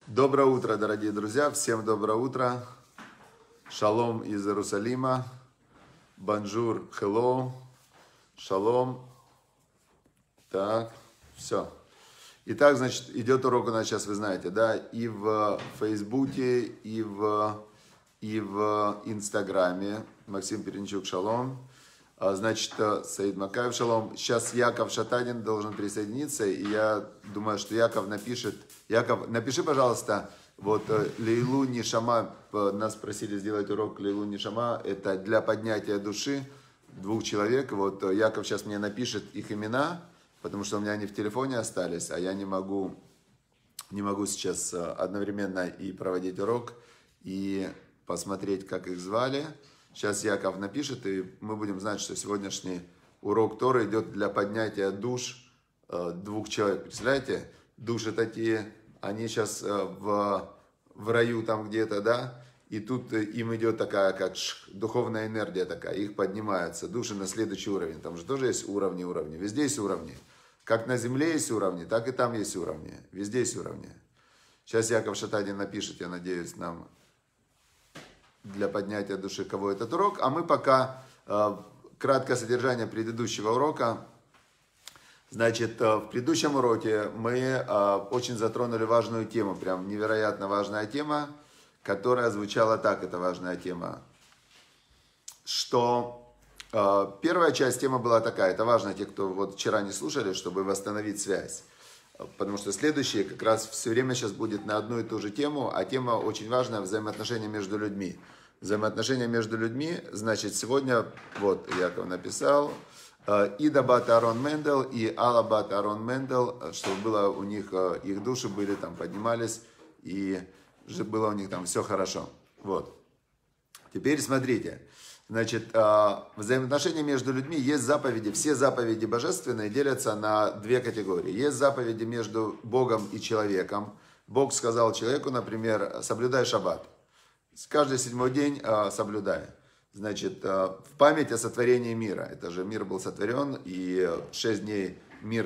Доброе утро, дорогие друзья, всем доброе утро. Шалом из Иерусалима. Бонжур, hello. Шалом. Так, все. Итак, значит, идет урок у нас сейчас, вы знаете, да, и в Фейсбуке, и в Инстаграме. Максим Перенчук, шалом. Значит, Саид Макаев, шалом. Сейчас Яков Шатанин должен присоединиться, и я думаю, что Яков напишет. Яков, напиши, пожалуйста, вот Лейлу Нишама, нас просили сделать урок Лейлу Нишама, это для поднятия души двух человек. Вот Яков сейчас мне напишет их имена, потому что у меня они в телефоне остались, а я не могу сейчас одновременно и проводить урок, и посмотреть, как их звали. Сейчас Яков напишет, и мы будем знать, что сегодняшний урок Торы идет для поднятия душ двух человек. Представляете? Души такие, они сейчас в раю там где-то, да? И тут им идет такая, как духовная энергия такая, их поднимаются, души на следующий уровень. Там же тоже есть уровни, везде есть уровни. Как на земле есть уровни, так и там есть уровни. Везде есть уровни. Сейчас Яков Шатанин напишет, я надеюсь, нам для поднятия души, кого этот урок. А мы пока краткое содержание предыдущего урока. Значит, в предыдущем уроке мы очень затронули важную тему, прям невероятно важная тема, которая звучала так, эта важная тема, что первая часть темы была такая, это важно, те, кто вот вчера не слушали, чтобы восстановить связь, потому что следующее как раз все время сейчас будет на одну и ту же тему, а тема очень важная, взаимоотношения между людьми. Взаимоотношения между людьми, значит, сегодня, вот Яков написал, Ида бат Арон Мендел и Алла бат Арон Мендел, чтобы было у них, их души были там, поднимались, и было у них там все хорошо. Вот. Теперь смотрите, значит, взаимоотношения между людьми, есть заповеди, все заповеди божественные делятся на две категории. Есть заповеди между Богом и человеком. Бог сказал человеку, например, соблюдай шаббат. Каждый седьмой день соблюдай. Значит, в память о сотворении мира. Это же мир был сотворен, и 6 дней,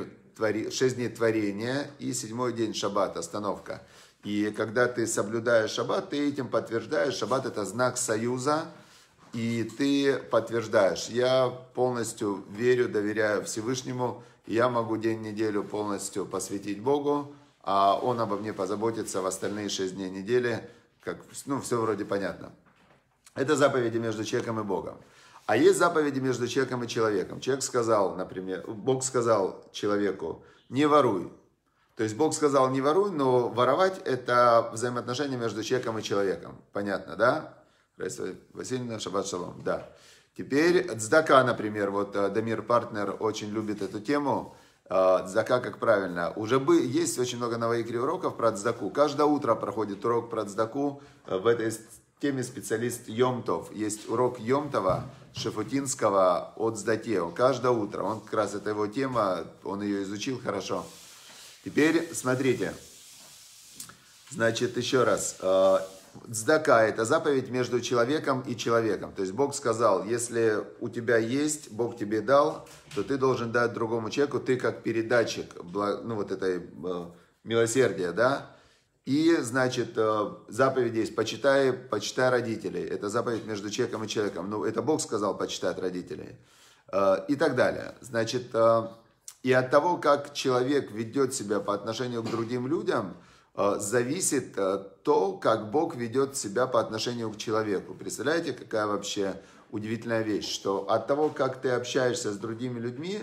6 дней творения, и седьмой день шаббат, остановка. И когда ты соблюдаешь шаббат, ты этим подтверждаешь. Шаббат это знак союза, и ты подтверждаешь. Я полностью верю, доверяю Всевышнему, я могу день неделю полностью посвятить Богу, а Он обо мне позаботится в остальные 6 дней недели. Как, ну, все вроде понятно. Это заповеди между человеком и Богом. А есть заповеди между человеком и человеком. Человек сказал, например, Бог сказал человеку, не воруй. То есть Бог сказал, не воруй, но воровать это взаимоотношения между человеком и человеком. Понятно, да? Васильевна, шаббат шалом, да. Теперь цдака, например, вот Дамир Партнер очень любит эту тему. Цдака, как правильно. Уже есть очень много на Ваикре уроков про цдаку. Каждое утро проходит урок про цдаку. В этой теме специалист Йомтов. Есть урок Йомтова, Шефутинского от цдаке. Каждое утро. Он как раз, это его тема, он ее изучил хорошо. Теперь смотрите. Значит, еще раз. Цдака – это заповедь между человеком и человеком. То есть Бог сказал, если у тебя есть, Бог тебе дал, то ты должен дать другому человеку, ты как передатчик, ну вот этой милосердия, да. И, значит, заповедь есть, почитай родителей. Это заповедь между человеком и человеком. Ну, это Бог сказал почитать родителей. И так далее. Значит, и от того, как человек ведет себя по отношению к другим людям, зависит то, как Бог ведет себя по отношению к человеку. Представляете, какая вообще удивительная вещь, что от того, как ты общаешься с другими людьми,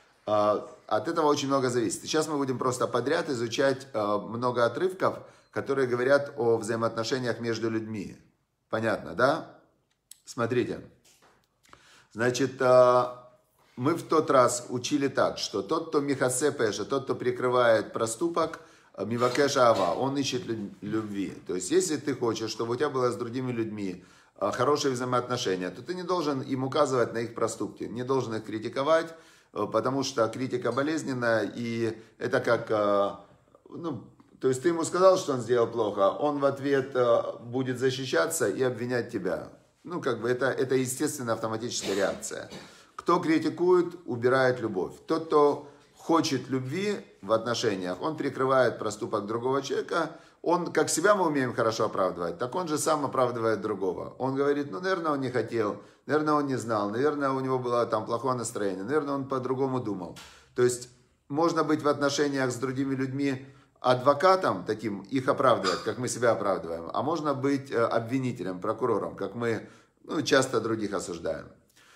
от этого очень много зависит. Сейчас мы будем просто подряд изучать много отрывков, которые говорят о взаимоотношениях между людьми. Понятно, да? Смотрите. Значит, мы в тот раз учили так, что тот, кто михасе пеша, тот, кто прикрывает проступок, мивакеш ава, он ищет любви. То есть, если ты хочешь, чтобы у тебя было с другими людьми хорошие взаимоотношения, то ты не должен им указывать на их проступки, не должен их критиковать, потому что критика болезненная, и это как, ну, то есть ты ему сказал, что он сделал плохо, он в ответ будет защищаться и обвинять тебя. Ну, как бы это естественная автоматическая реакция. Кто критикует, убирает любовь. Тот, кто хочет любви в отношениях, он прикрывает проступок другого человека, он, как себя мы умеем хорошо оправдывать, так он же сам оправдывает другого. Он говорит, ну, наверное, он не хотел, наверное, он не знал, наверное, у него было там плохое настроение, наверное, он по-другому думал. То есть, можно быть в отношениях с другими людьми адвокатом таким, их оправдывать, как мы себя оправдываем, а можно быть обвинителем, прокурором, как мы часто других осуждаем.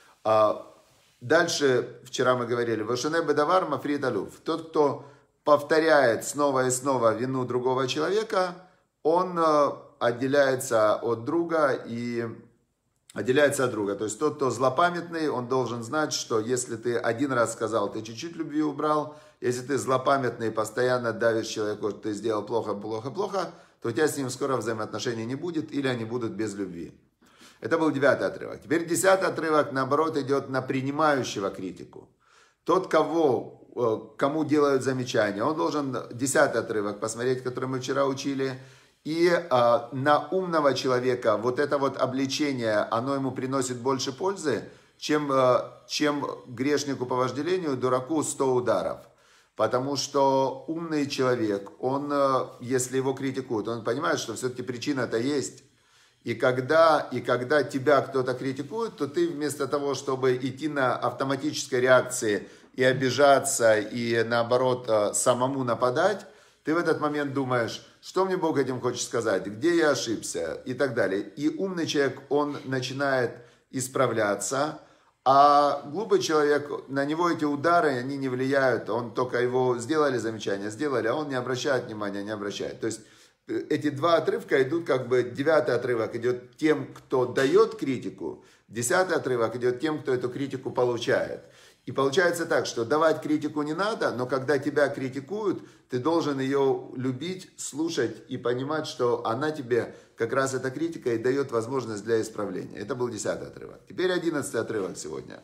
Дальше, вчера мы говорили, «Вашуне бедавар мафрид алюф». Тот, кто повторяет снова и снова вину другого человека, он отделяется от друга и отделяется от друга. То есть тот, кто злопамятный, он должен знать, что если ты один раз сказал, ты чуть-чуть любви убрал, если ты злопамятный и постоянно давишь человеку, что ты сделал плохо, плохо, плохо, то у тебя с ним скоро взаимоотношений не будет, или они будут без любви. Это был 9 отрывок. Теперь 10 отрывок, наоборот, идет на принимающего критику. Тот, кому делают замечания, он должен 10 отрывок посмотреть, который мы вчера учили. И на умного человека вот это вот обличение, оно ему приносит больше пользы, чем грешнику по вожделению, дураку 100 ударов. Потому что умный человек, он, если его критикуют, он понимает, что все-таки причина-то есть. И когда тебя кто-то критикует, то ты вместо того, чтобы идти на автоматической реакции и обижаться, и наоборот самому нападать, ты в этот момент думаешь, что мне Бог этим хочет сказать, где я ошибся и так далее. И умный человек, он начинает исправляться, а глупый человек, на него эти удары, они не влияют, он только его сделали замечание, сделали, а он не обращает внимания, не обращает. То есть эти 2 отрывка идут, как бы 9 отрывок идет тем, кто дает критику, 10 отрывок идет тем, кто эту критику получает. И получается так, что давать критику не надо, но когда тебя критикуют, ты должен ее любить, слушать и понимать, что она тебе, как раз эта критика, и дает возможность для исправления. Это был 10 отрывок. Теперь 11 отрывок сегодня.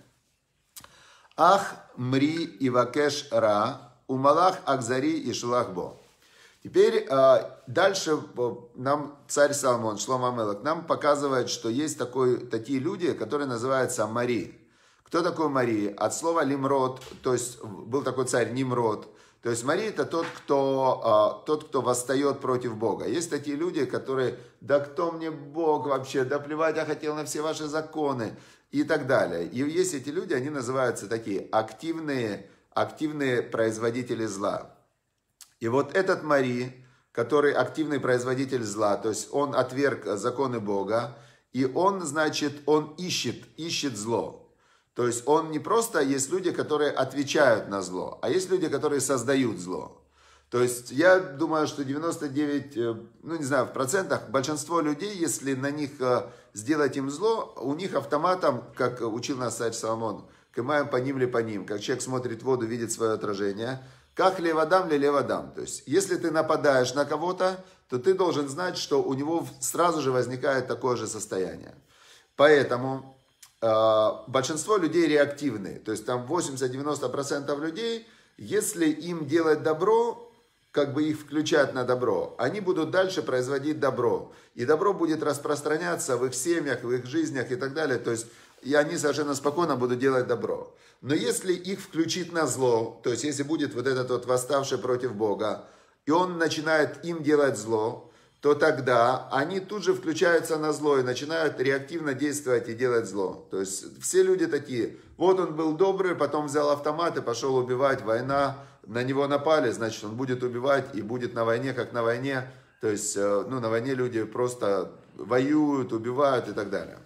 Ах мри ивакеш ра, умалах акзари и шулахбо. Теперь дальше нам царь Соломон, Шломо ха-Мелех, нам показывает, что есть такие люди, которые называются Мари. Кто такой Мари? От слова Лимрод, то есть был такой царь Нимрод. То есть Мари это тот, кто восстает против Бога. Есть такие люди, которые, да кто мне Бог вообще, да плевать я хотел на все ваши законы и так далее. И есть эти люди, они называются такие активные производители зла. И вот этот Мари, который активный производитель зла, то есть он отверг законы Бога, и он, значит, он ищет зло. То есть он не просто, есть люди, которые отвечают на зло, а есть люди, которые создают зло. То есть я думаю, что 99, в процентах, большинство людей, если на них сделать им зло, у них автоматом, как учил нас царь Соломон, кемаем по ним ли по ним, как человек смотрит в воду, видит свое отражение, как левадам ли левадам. То есть если ты нападаешь на кого-то, то ты должен знать, что у него сразу же возникает такое же состояние. Поэтому большинство людей реактивны. То есть там 80-90% людей, если им делать добро, как бы их включать на добро, они будут дальше производить добро. И добро будет распространяться в их семьях, в их жизнях и так далее. То есть и они совершенно спокойно будут делать добро. Но если их включить на зло, то есть если будет вот этот вот восставший против Бога, и он начинает им делать зло, то тогда они тут же включаются на зло и начинают реактивно действовать и делать зло. То есть все люди такие, вот он был добрый, потом взял автомат и пошел убивать, война, на него напали, значит он будет убивать и будет на войне, как на войне. То есть на войне люди просто воюют, убивают и так далее.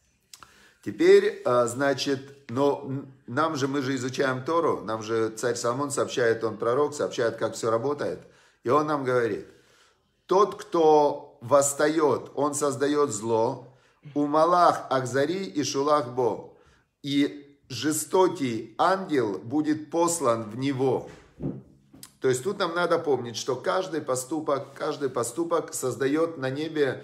Теперь, значит, но мы же изучаем Тору, нам же царь Соломон сообщает, он пророк, сообщает, как все работает. И он нам говорит, тот, кто восстает, он создает зло, умалах акзари и шулах бо, и жестокий ангел будет послан в него. То есть тут нам надо помнить, что каждый поступок создает на небе,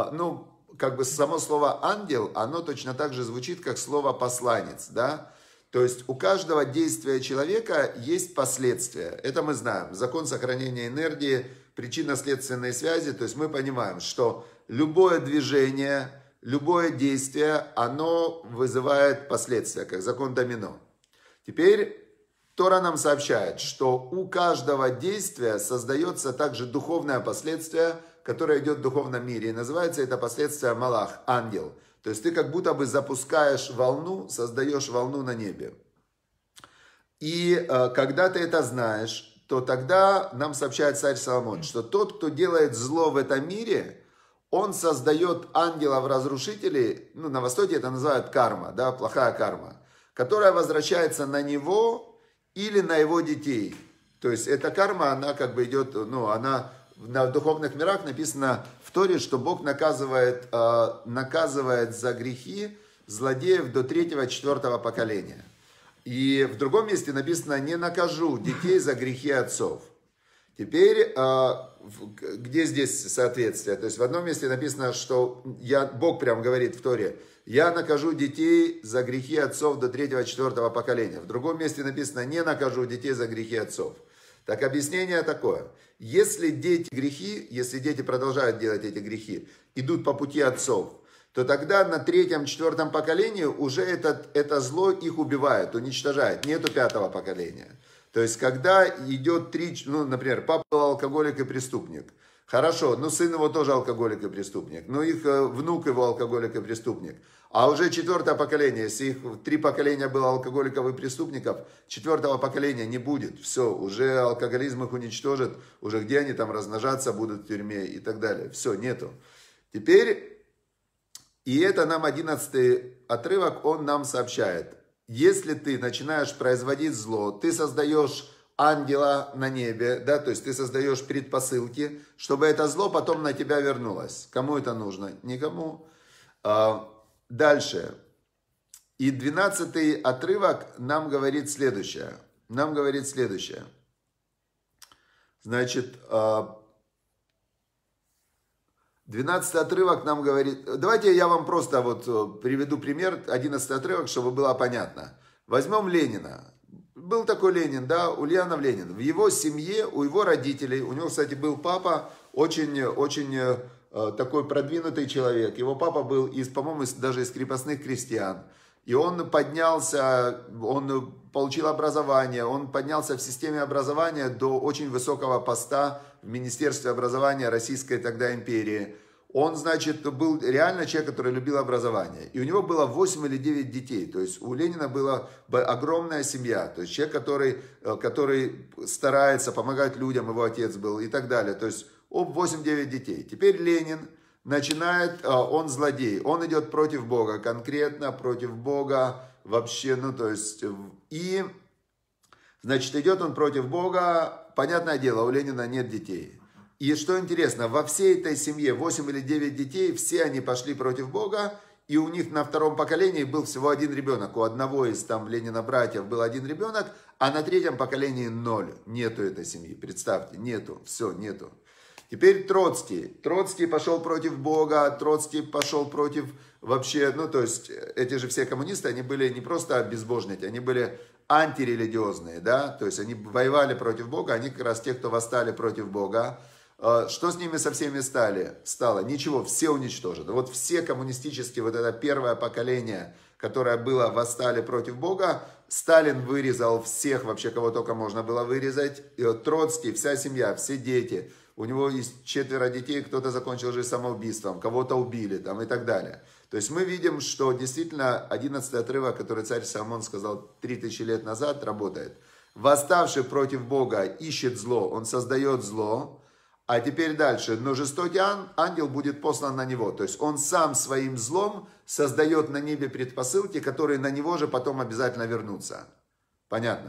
само слово ангел, оно точно так же звучит, как слово посланец, да? То есть у каждого действия человека есть последствия. Это мы знаем. Закон сохранения энергии, причинно-следственной связи. То есть мы понимаем, что любое движение, любое действие, оно вызывает последствия, как закон домино. Теперь Тора нам сообщает, что у каждого действия создается также духовное последствие, которое идет в духовном мире. И называется это последствие малах, ангел. То есть ты как будто бы запускаешь волну, создаешь волну на небе. И когда ты это знаешь, то тогда нам сообщает царь Соломон, что тот, кто делает зло в этом мире, он создает ангелов-разрушителей, ну, на Востоке это называют карма, да, плохая карма, которая возвращается на него или на его детей. То есть эта карма, она как бы идет, ну, она в духовных мирах написано в Торе, что Бог наказывает за грехи злодеев до 3-4 поколения. И в другом месте написано: не накажу детей за грехи отцов. Теперь, где здесь соответствие? То есть в одном месте написано, что Бог прям говорит в Торе: я накажу детей за грехи отцов до 3-4 поколения. В другом месте написано: не накажу детей за грехи отцов. Так объяснение такое: если дети продолжают делать эти грехи, идут по пути отцов, то тогда на 3-4 поколении уже это зло их убивает, уничтожает. Нету 5-го поколения. То есть, когда идет например, папа был алкоголик и преступник. Хорошо, сын его тоже алкоголик и преступник. Их внук его алкоголик и преступник. А уже 4-е поколение, если их 3 поколения было алкоголиков и преступников, 4-го поколения не будет. Все, уже алкоголизм их уничтожит. Уже где они там размножаться будут в тюрьме и так далее. Все, нету. Теперь... И это нам 11-й отрывок, он нам сообщает. Если ты начинаешь производить зло, ты создаешь ангела на небе, да, то есть ты создаешь предпосылки, чтобы это зло потом на тебя вернулось. Кому это нужно? Никому. Дальше. И 12-й отрывок нам говорит следующее. Значит... 12-й отрывок нам говорит... Давайте я вам просто приведу пример, 11-й отрывок, чтобы было понятно. Возьмем Ленина. Был такой Ленин, да, Ульянов Ленин. В его семье, у его родителей, у него, кстати, был папа, очень такой продвинутый человек. Его папа был, по-моему, даже из крепостных крестьян. И он поднялся, он получил образование, он поднялся в системе образования до очень высокого поста в Министерстве образования Российской тогда империи. Он, значит, был реально человек, который любил образование. И у него было 8 или 9 детей. То есть у Ленина была огромная семья. То есть человек, который старается помогать людям, его отец был и так далее. То есть 8-9 детей. Теперь Ленин начинает, он злодей. Он идет против Бога, конкретно против Бога. Вообще, и, значит, идет он против Бога. Понятное дело, у Ленина нет детей. И что интересно, во всей этой семье 8 или 9 детей, все они пошли против Бога, и у них на 2-м поколении был всего 1 ребенок. У одного из Ленина братьев был 1 ребенок, а на 3-м поколении 0. Нету этой семьи, представьте, нету, все, нету. Теперь Троцкий. Троцкий пошел против Бога, Троцкий пошел против вообще, эти же все коммунисты, они были не просто безбожники, они были антирелигиозные, да, то есть они воевали против Бога, они как раз те, кто восстали против Бога. Что с ними со всеми стало? Ничего, все уничтожены. Вот все коммунистические, это 1-е поколение, которое было, восстали против Бога, Сталин вырезал всех, вообще кого только можно было вырезать. Троцкий, вся семья, все дети. У него есть 4 детей, кто-то закончил жизнь самоубийством, кого-то убили там и так далее. То есть мы видим, что действительно 11-й отрывок, который царь Соломон сказал 3000 лет назад, работает. Восставший против Бога ищет зло, он создает зло. А теперь дальше. Но жестокий ангел будет послан на него. То есть он сам своим злом создает на небе предпосылки, которые на него же потом обязательно вернутся. Понятно?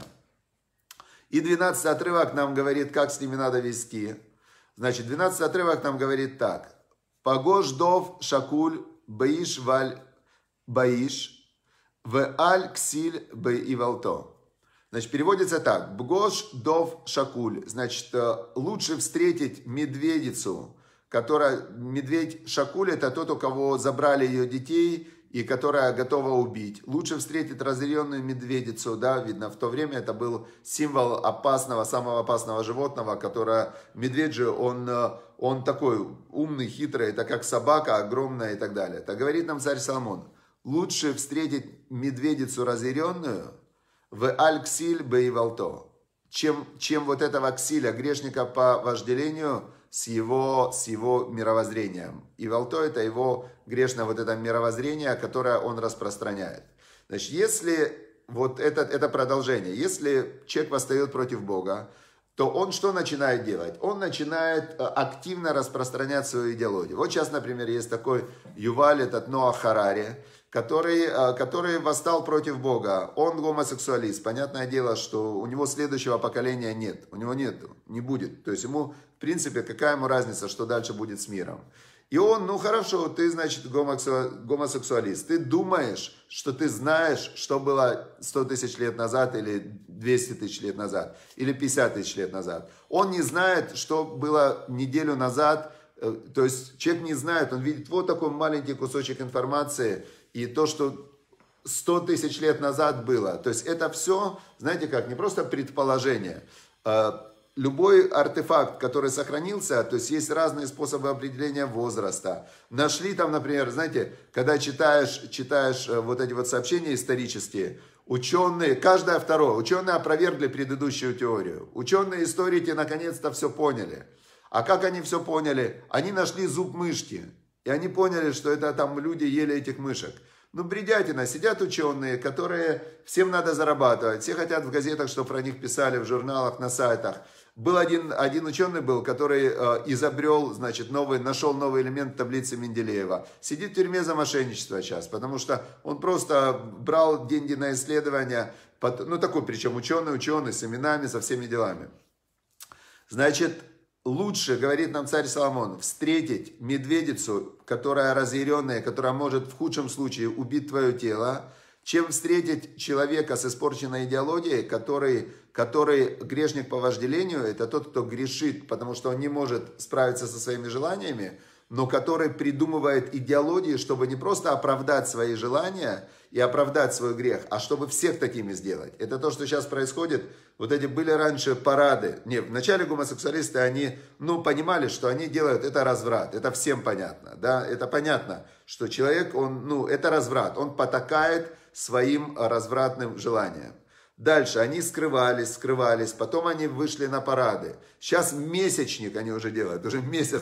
И 12-й отрывок нам говорит, как с ними надо вести. Значит, 12-й отрывок нам говорит так. Пагош дов шакуль баиш валь баиш в аль ксиль бе ивалто. Значит, переводится так. Бгош дов шакуль. Значит, лучше встретить медведицу, медведь шакуль, это тот, у кого забрали ее детей и которая готова убить. Лучше встретить разъяренную медведицу, да, видно, в то время это был символ опасного, самого опасного животного, медведь же, он такой умный, хитрый, это как собака огромная и так далее. Так говорит нам царь Соломон. Лучше встретить медведицу разъяренную, в аль-ксиль бейвалто. Чем вот этого ксиля, грешника по вожделению, с его мировоззрением. И волто это его грешное вот это мировоззрение, которое он распространяет. Значит, если вот это продолжение, если человек восстает против Бога, то он что начинает делать? Он начинает активно распространять свою идеологию. Вот сейчас, например, есть такой Юваль, этот Ноа Харари, который восстал против Бога. Он гомосексуалист. Понятное дело, что у него следующего поколения нет. У него нет, не будет. То есть ему, в принципе, какая ему разница, что дальше будет с миром. И он, ну хорошо, ты, значит, гомосексуалист. Ты думаешь, что ты знаешь, что было 100 тысяч лет назад, или 200 тысяч лет назад, или 50 тысяч лет назад. Он не знает, что было неделю назад. То есть человек не знает, он видит вот такой маленький кусочек информации, и то, что 100 тысяч лет назад было. То есть это все, знаете как, не просто предположение. Любой артефакт, который сохранился, то есть есть разные способы определения возраста. Нашли там, например, знаете, когда читаешь вот эти вот сообщения исторические, ученые, каждое второе, ученые опровергли предыдущую теорию. Ученые историки наконец-то все поняли. А как они все поняли? Они нашли зуб мышки. И они поняли, что это там люди ели этих мышек. Ну, бредятина, сидят ученые, которые, всем надо зарабатывать. Все хотят в газетах, чтобы про них писали, в журналах, на сайтах. Был один ученый, который изобрел, значит, нашел новый элемент таблицы Менделеева. Сидит в тюрьме за мошенничество сейчас, потому что он просто брал деньги на исследования. Ну, такой, причем ученый, с именами, со всеми делами. Значит, лучше, говорит нам царь Соломон, встретить медведицу, которая разъяренная, которая может в худшем случае убить твое тело, чем встретить человека с испорченной идеологией, который грешник по вожделению, это тот, кто грешит, потому что он не может справиться со своими желаниями, но который придумывает идеологии, чтобы не просто оправдать свои желания и оправдать свой грех, а чтобы всех такими сделать. Это то, что сейчас происходит. Вот эти были раньше парады. Нет, вначале гомосексуалисты, они, понимали, что они делают, это разврат. Это всем понятно, да, это понятно, что человек, это разврат. Он потакает своим развратным желаниям. Дальше они скрывались, потом они вышли на парады. Сейчас месячник они уже делают, уже месяц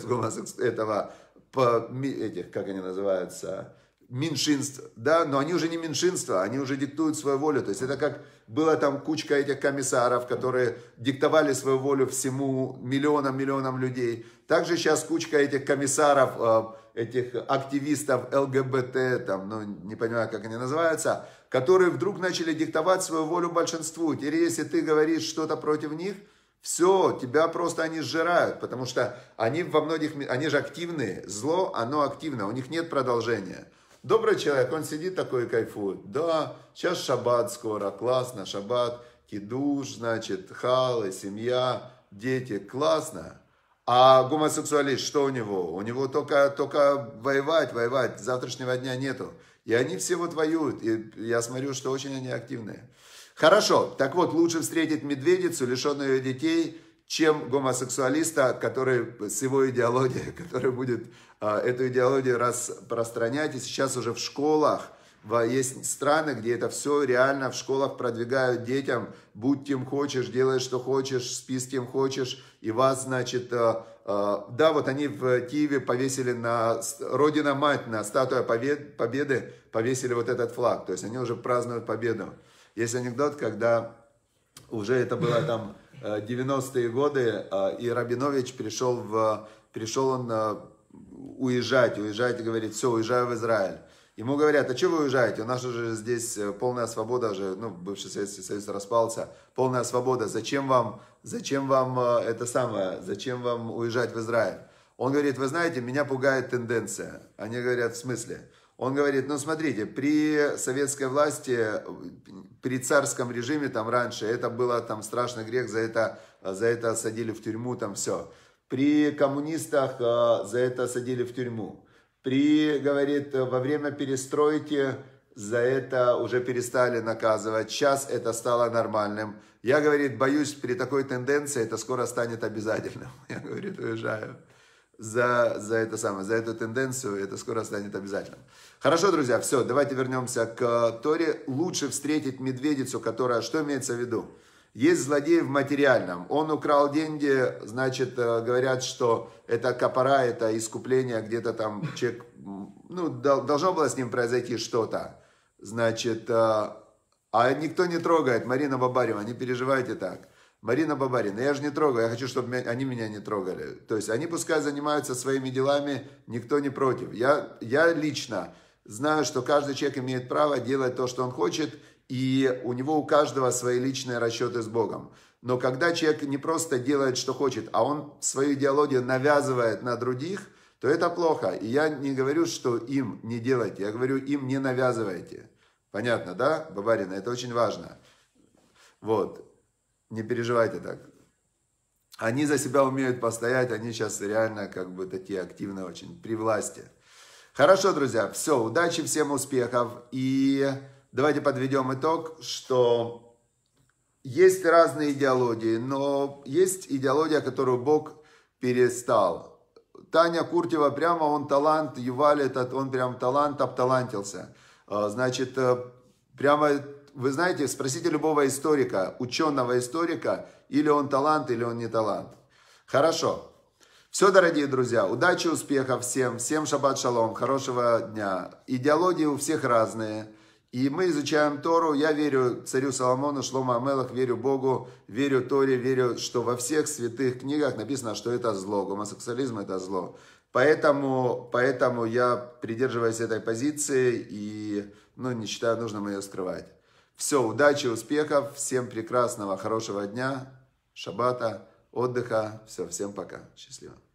как они называются, меньшинств, да, но они уже не меньшинство, они уже диктуют свою волю. То есть это как была там кучка этих комиссаров, которые диктовали свою волю всему миллионам людей. Также сейчас кучка этих комиссаров, этих активистов ЛГБТ, не понимаю, как они называются, которые вдруг начали диктовать свою волю большинству. Теперь, если ты говоришь что-то против них, все, тебя просто они сжирают, потому что они они же активные, зло, оно активно, у них нет продолжения. Добрый человек, он сидит такой и кайфует. Да, сейчас шаббат скоро, классно, шаббат, кидуш, значит, халы, семья, дети, классно. А гомосексуалист, что у него? У него только воевать, завтрашнего дня нету. И они все вот воюют, и я смотрю, что очень они активные. Хорошо, так вот, лучше встретить медведицу, лишенную ее детей, чем гомосексуалиста, который с его идеологией, который будет эту идеологию распространять. И сейчас уже в школах есть страны, где это все реально в школах продвигают детям. Будь кем хочешь, делай что хочешь, спи с кем хочешь. И вас, значит, да, вот они в Киеве повесили на Родина-Мать, на статую Победы, повесили вот этот флаг. То есть они уже празднуют победу. Есть анекдот, когда уже это было там 90-е годы, и Рабинович пришел он уезжать, и говорит, все, уезжаю в Израиль. Ему говорят, а что вы уезжаете? У нас уже здесь полная свобода, уже, бывший Советский Союз распался, полная свобода. Зачем вам уезжать в Израиль? Он говорит, вы знаете, меня пугает тенденция. Они говорят, в смысле? Он говорит, смотрите, при советской власти, при царском режиме там раньше, это было там страшный грех, за это садили в тюрьму, там все. При коммунистах за это садили в тюрьму. Говорит, во время перестройки за это уже перестали наказывать. Сейчас это стало нормальным. Я, говорит, боюсь, при такой тенденции это скоро станет обязательным. Я, говорит, уезжаю. за эту тенденцию, это скоро станет обязательным. Хорошо, друзья, все, давайте вернемся к Торе. Лучше встретить медведицу, которая, что имеется в виду? Есть злодей в материальном. Он украл деньги, значит, говорят, что это капара, это искупление, где-то там человек, ну, должно было с ним произойти что-то. Значит, а никто не трогает. Марина Бабарева, не переживайте так. Марина Бабарина, я же не трогаю, я хочу, чтобы они меня не трогали. То есть они пускай занимаются своими делами, никто не против. Я лично знаю, что каждый человек имеет право делать то, что он хочет, и у него у каждого свои личные расчеты с Богом. Но когда человек не просто делает, что хочет, а он свою идеологию навязывает на других, то это плохо. И я не говорю, что им не делайте, я говорю, им не навязывайте. Понятно, да, Бабарина? Это очень важно. Вот. Не переживайте так. Они за себя умеют постоять, они сейчас реально как бы такие активные очень, при власти. Хорошо, друзья, все, удачи, всем успехов. И давайте подведем итог, что есть разные идеологии, но есть идеология, которую Бог перестал. Таня Куртева, прямо он талант, Юваль этот, он прям талант, обталантился. Значит, прямо... Вы знаете, спросите любого историка, ученого историка, или он талант, или он не талант. Хорошо. Все, дорогие друзья, удачи, успехов всем. Всем шаббат шалом, хорошего дня. Идеологии у всех разные. И мы изучаем Тору. Я верю царю Соломону, Шломо Амелах, верю Богу, верю Торе, верю, что во всех святых книгах написано, что это зло. Гомосексуализм это зло. Поэтому я придерживаюсь этой позиции и не считаю нужным ее скрывать. Все, удачи, успехов, всем прекрасного, хорошего дня, шаббата, отдыха. Все, всем пока. Счастливо.